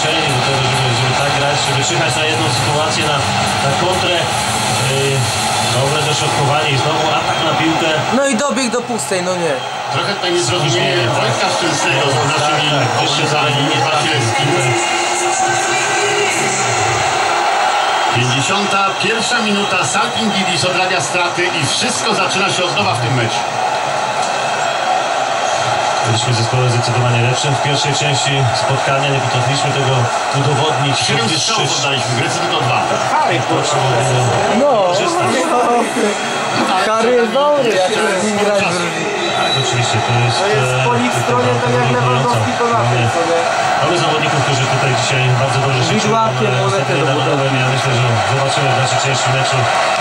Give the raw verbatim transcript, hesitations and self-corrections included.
przyzwyczajeni do tego, żeby, żeby tak grać, żeby czyhać na jedną sytuację, na, na kontrę. Yy, dobre dośrodkowanie i znowu atak na piłkę. No i dobieg do pustej, no nie. Trochę tutaj niezrozumienie Wojtka Szczęsnego z naszymi wyższezami Wasilewskim. pięćdziesiąta pierwsza minuta, Salpingidis odrabia straty i wszystko zaczyna się od nowa w tym meczu. Byliśmy zespołem zdecydowanie lepszym w pierwszej części spotkania, nie potrafiliśmy tego udowodnić. Siedem strzałów oddaliśmy, Grecy tylko dwa. Harry, no, Harry jest dobry, jak to z nim grać w drużynie. Tak, oczywiście, to jest... To jest po ich stronie tak jak Lewandowski to na tym, co nie? Mamy zawodników, którzy tutaj dzisiaj bardzo dobrze się czują. Widłakiem, monetę do budowy. Ja myślę, że zobaczymy w dalszej części meczu